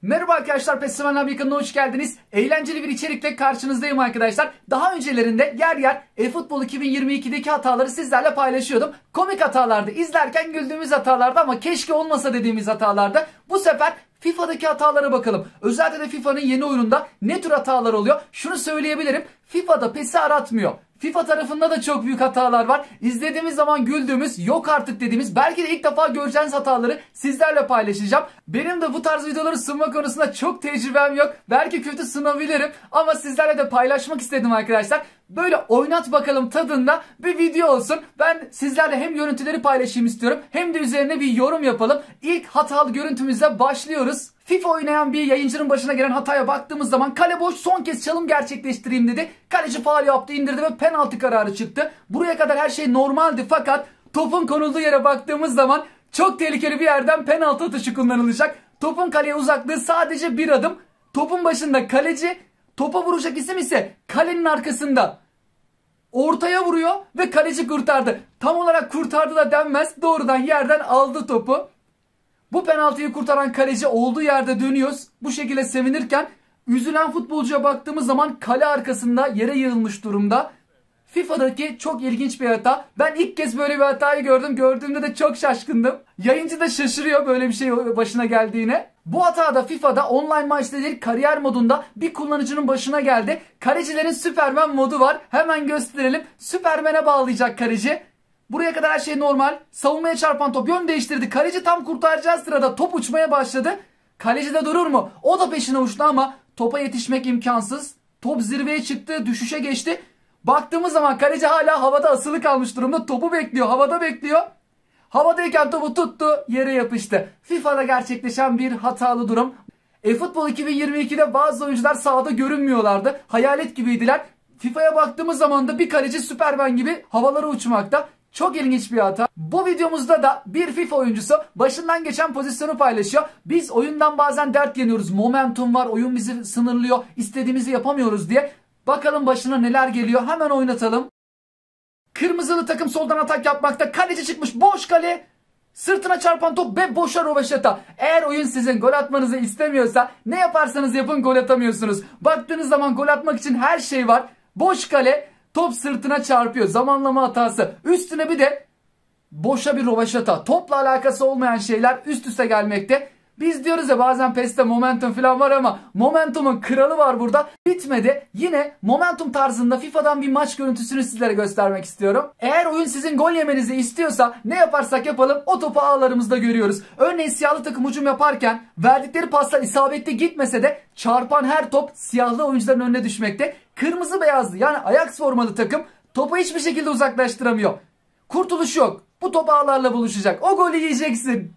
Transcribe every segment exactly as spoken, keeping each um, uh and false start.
Merhaba arkadaşlar, PES Sevenler kanalına hoş geldiniz. Eğlenceli bir içerikle karşınızdayım arkadaşlar. Daha öncelerinde yer yer eFootball iki bin yirmi iki'deki hataları sizlerle paylaşıyordum. Komik hatalardı, izlerken güldüğümüz hatalardı ama keşke olmasa dediğimiz hatalardı. Bu sefer FIFA'daki hatalara bakalım. Özellikle de FIFA'nın yeni oyununda ne tür hatalar oluyor? Şunu söyleyebilirim. FIFA'da PES'i aratmıyor. FIFA tarafında da çok büyük hatalar var. İzlediğimiz zaman güldüğümüz, yok artık dediğimiz, belki de ilk defa göreceğiniz hataları sizlerle paylaşacağım. Benim de bu tarz videoları sunma konusunda çok tecrübem yok. Belki kötü sunabilirim ama sizlerle de paylaşmak istedim arkadaşlar. Böyle oynat bakalım tadında bir video olsun. Ben sizlerle hem görüntüleri paylaşayım istiyorum hem de üzerine bir yorum yapalım. İlk hatalı görüntümüzle başlıyoruz. FIFA oynayan bir yayıncının başına gelen hataya baktığımız zaman kale boş, son kez çalım gerçekleştireyim dedi. Kaleci faul yaptı, indirdi ve penaltı kararı çıktı. Buraya kadar her şey normaldi fakat topun konulduğu yere baktığımız zaman çok tehlikeli bir yerden penaltı atışı kullanılacak. Topun kaleye uzaklığı sadece bir adım. Topun başında kaleci, topa vuracak isim ise kalenin arkasında. Ortaya vuruyor ve kaleci kurtardı. Tam olarak kurtardı da denmez. Doğrudan yerden aldı topu. Bu penaltıyı kurtaran kaleci olduğu yerde dönüyor. Bu şekilde sevinirken üzülen futbolcuya baktığımız zaman kale arkasında yere yığılmış durumda. FIFA'daki çok ilginç bir hata. Ben ilk kez böyle bir hatayı gördüm. Gördüğümde de çok şaşkındım. Yayıncı da şaşırıyor böyle bir şey başına geldiğine. Bu hata da FIFA'da online maçta değil kariyer modunda bir kullanıcının başına geldi. Kalecilerin Superman modu var. Hemen gösterelim. Superman'e bağlayacak kaleci. Buraya kadar her şey normal. Savunmaya çarpan top yön değiştirdi. Kaleci tam kurtaracağı sırada top uçmaya başladı. Kaleci de durur mu? O da peşine uçtu ama topa yetişmek imkansız. Top zirveye çıktı, düşüşe geçti. Baktığımız zaman kaleci hala havada asılı kalmış durumda. Topu bekliyor, havada bekliyor. Havadayken topu tuttu, yere yapıştı. FIFA'da gerçekleşen bir hatalı durum. eFootball iki bin yirmi iki'de bazı oyuncular sahada görünmüyorlardı. Hayalet gibiydiler. FIFA'ya baktığımız zaman da bir kaleci Superman gibi havalara uçmakta. Çok ilginç bir hata. Bu videomuzda da bir FIFA oyuncusu başından geçen pozisyonu paylaşıyor. Biz oyundan bazen dert yanıyoruz. Momentum var, oyun bizi sınırlıyor, istediğimizi yapamıyoruz diye. Bakalım başına neler geliyor. Hemen oynatalım. Kırmızılı takım soldan atak yapmakta. Kaleci çıkmış, boş kale. Sırtına çarpan top ve boşa rovaşata. Eğer oyun sizin gol atmanızı istemiyorsa ne yaparsanız yapın gol atamıyorsunuz. Baktığınız zaman gol atmak için her şey var. Boş kale. Top sırtına çarpıyor. Zamanlama hatası. Üstüne bir de boşa bir rovaşata. Topla alakası olmayan şeyler üst üste gelmekte. Biz diyoruz ya bazen PES'te momentum falan var ama momentumun kralı var burada. Bitmedi. Yine momentum tarzında FIFA'dan bir maç görüntüsünü sizlere göstermek istiyorum. Eğer oyun sizin gol yemenizi istiyorsa ne yaparsak yapalım o topu ağlarımızda görüyoruz. Örneğin siyahlı takım hücum yaparken verdikleri paslar isabetli gitmese de çarpan her top siyahlı oyuncuların önüne düşmekte. Kırmızı beyazlı yani Ajax formalı takım topu hiçbir şekilde uzaklaştıramıyor. Kurtuluş yok. Bu top ağlarla buluşacak. O golü yiyeceksin.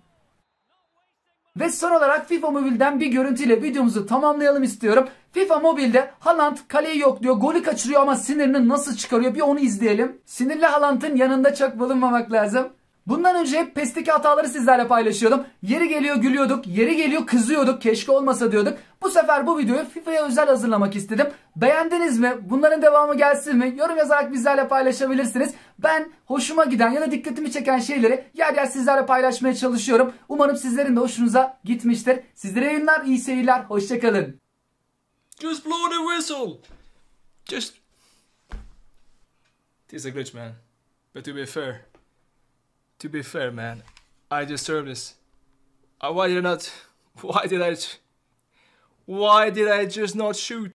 Ve son olarak FIFA Mobile'den bir görüntüyle videomuzu tamamlayalım istiyorum. FIFA Mobile'de Haaland kaleyi yokluyor, golü kaçırıyor ama sinirini nasıl çıkarıyor bir onu izleyelim. Sinirli Haaland'ın yanında çok bulunmamak lazım. Bundan önce hep PES'teki hataları sizlerle paylaşıyordum. Yeri geliyor gülüyorduk, yeri geliyor kızıyorduk, keşke olmasa diyorduk. Bu sefer bu videoyu FIFA'ya özel hazırlamak istedim. Beğendiniz mi? Bunların devamı gelsin mi? Yorum yazarak bizlerle paylaşabilirsiniz. Ben hoşuma giden ya da dikkatimi çeken şeyleri yer yer sizlerle paylaşmaya çalışıyorum. Umarım sizlerin de hoşunuza gitmiştir. Sizlere yayınlar, iyi seyirler, hoşçakalın. Just blow the whistle. Just. This is a glitch, man. But to be fair. To be fair, man, I deserve this. Uh, why did I not? Why did I? Why did I just not shoot?